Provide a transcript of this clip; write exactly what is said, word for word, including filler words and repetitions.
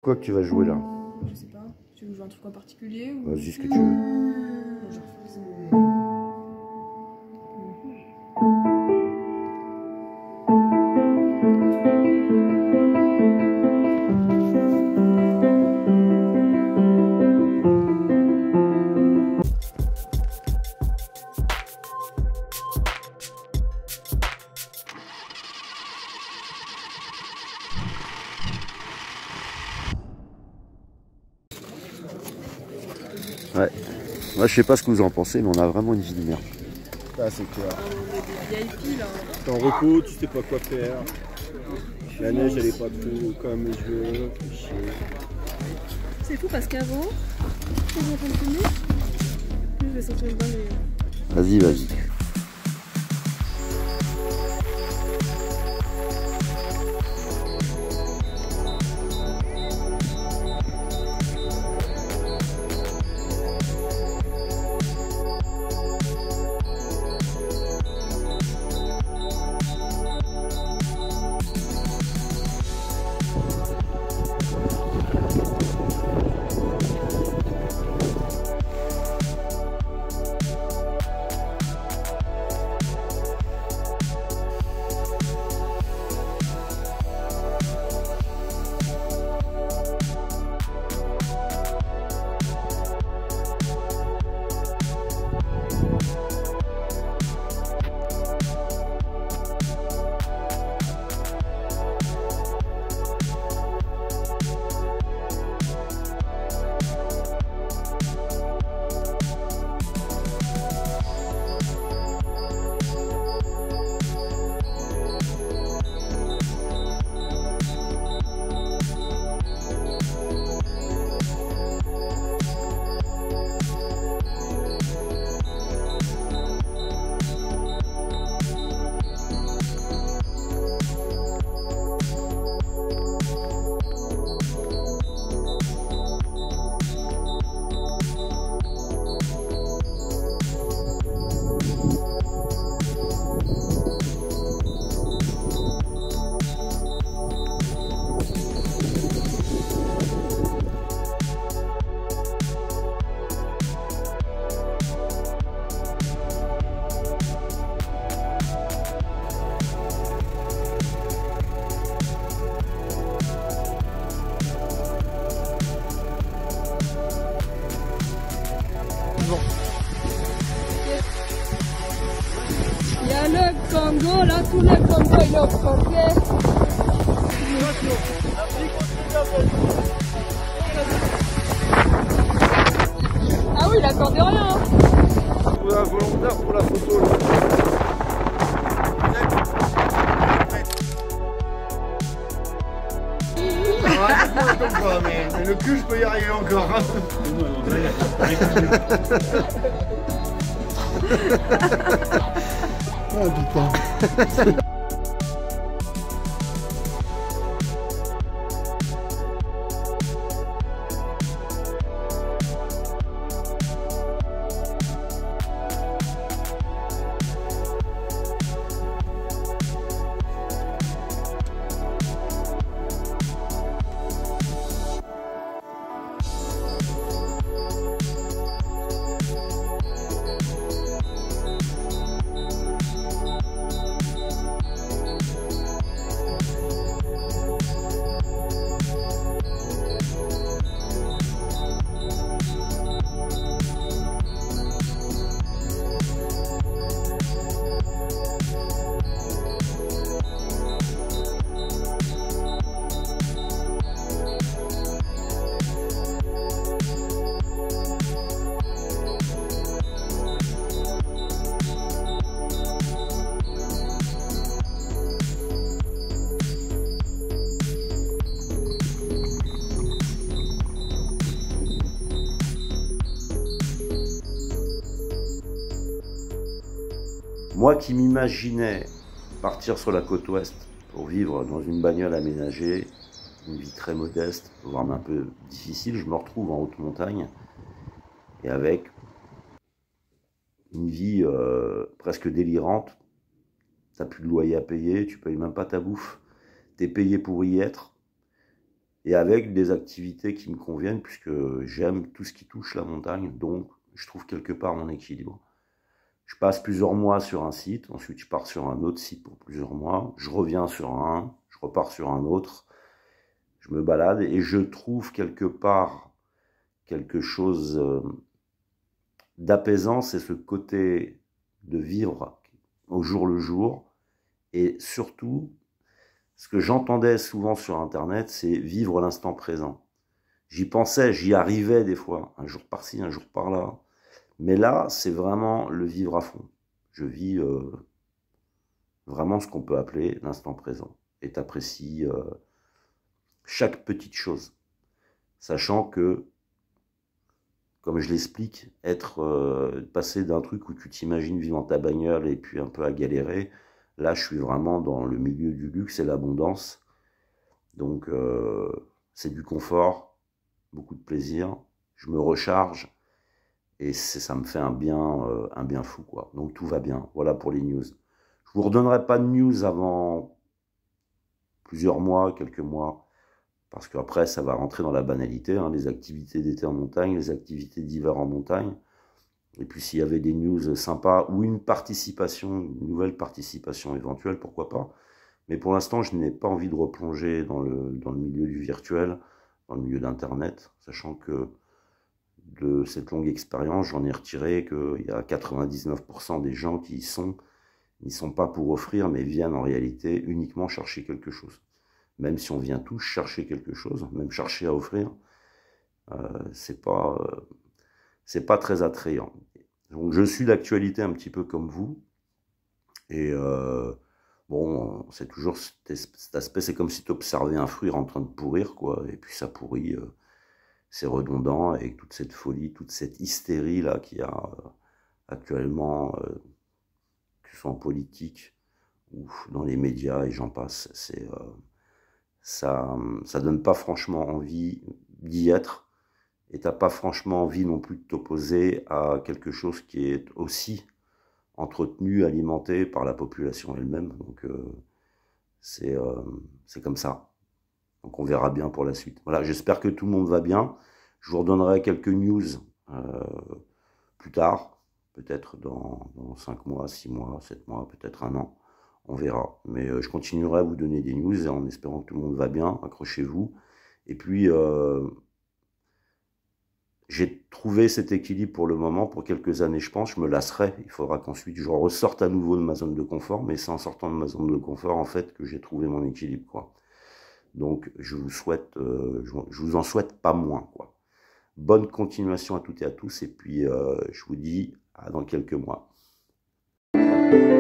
quoi que tu vas jouer là? Je sais pas. Tu veux jouer un truc en particulier ou... Vas-y, ce que tu veux. Genre... Ouais. Moi, je sais pas ce que vous en pensez, mais on a vraiment une vie de merde. Ah, c'est clair. On est des V I P là. T'es en repos, tu sais pas quoi faire. La neige, elle est pas trop comme je veux. C'est fou parce qu'avant, quand on entend filmer, je vais sortir une balle et... Vas-y, vas-y. Il y a le Congo, là, tout le Congo il est aux frontières. Ah oui, il accorde rien. Hein. Un volontaire pour la photo. Mais, mais le cul, je peux y arriver encore. Hein. Oh putain. Moi qui m'imaginais partir sur la côte ouest pour vivre dans une bagnole aménagée, une vie très modeste, voire un peu difficile, je me retrouve en haute montagne et avec une vie euh, presque délirante. T'as plus de loyer à payer, tu payes même pas ta bouffe, t'es payé pour y être. et avec des activités qui me conviennent, puisque j'aime tout ce qui touche la montagne, donc je trouve quelque part mon équilibre. Je passe plusieurs mois sur un site, ensuite je pars sur un autre site pour plusieurs mois, je reviens sur un, je repars sur un autre, je me balade et je trouve quelque part quelque chose d'apaisant, c'est ce côté de vivre au jour le jour, et surtout, ce que j'entendais souvent sur Internet, c'est vivre l'instant présent. J'y pensais, j'y arrivais des fois, un jour par-ci, un jour par-là. Mais là, c'est vraiment le vivre à fond. Je vis euh, vraiment ce qu'on peut appeler l'instant présent. Et t'apprécies euh, chaque petite chose. Sachant que, comme je l'explique, être euh, passé d'un truc où tu t'imagines vivre dans ta bagnole et puis un peu à galérer, là, je suis vraiment dans le milieu du luxe et l'abondance. Donc, euh, c'est du confort, beaucoup de plaisir. Je me recharge et ça me fait un bien, euh, un bien fou, quoi. Donc, tout va bien. Voilà pour les news. Je vous redonnerai pas de news avant plusieurs mois, quelques mois, parce qu'après, ça va rentrer dans la banalité, hein, les activités d'été en montagne, les activités d'hiver en montagne. Et puis s'il y avait des news sympas ou une participation, une nouvelle participation éventuelle, pourquoi pas. Mais pour l'instant, je n'ai pas envie de replonger dans le, dans le milieu du virtuel, dans le milieu d'Internet, sachant que de cette longue expérience, j'en ai retiré qu'il y a quatre-vingt-dix-neuf pour cent des gens qui y sont, n'y sont pas pour offrir, mais viennent en réalité uniquement chercher quelque chose. Même si on vient tous chercher quelque chose, même chercher à offrir, euh, c'est pas... Euh, c'est pas très attrayant. Donc je suis l'actualité un petit peu comme vous. Et euh, bon, c'est toujours cet, cet aspect, c'est comme si tu observais un fruit en train de pourrir, quoi. Et puis ça pourrit, euh, c'est redondant avec toute cette folie, toute cette hystérie là qu'il y a euh, actuellement, euh, que ce soit en politique ou dans les médias et j'en passe. C'est euh, ça, ça donne pas franchement envie d'y être. Et tu n'as pas franchement envie non plus de t'opposer à quelque chose qui est aussi entretenu, alimenté par la population elle-même. Donc euh, c'est euh, c'est comme ça. Donc on verra bien pour la suite. Voilà, j'espère que tout le monde va bien. Je vous redonnerai quelques news euh, plus tard, peut-être dans, dans cinq mois, six mois, sept mois, peut-être un an. On verra. Mais euh, je continuerai à vous donner des news en espérant que tout le monde va bien. Accrochez-vous. Et puis... Euh, j'ai trouvé cet équilibre pour le moment, pour quelques années je pense, je me lasserai. Il faudra qu'ensuite je ressorte à nouveau de ma zone de confort, mais c'est en sortant de ma zone de confort en fait que j'ai trouvé mon équilibre, quoi. Donc je vous souhaite, euh, je vous en souhaite pas moins, quoi. Bonne continuation à toutes et à tous, et puis euh, je vous dis à dans quelques mois.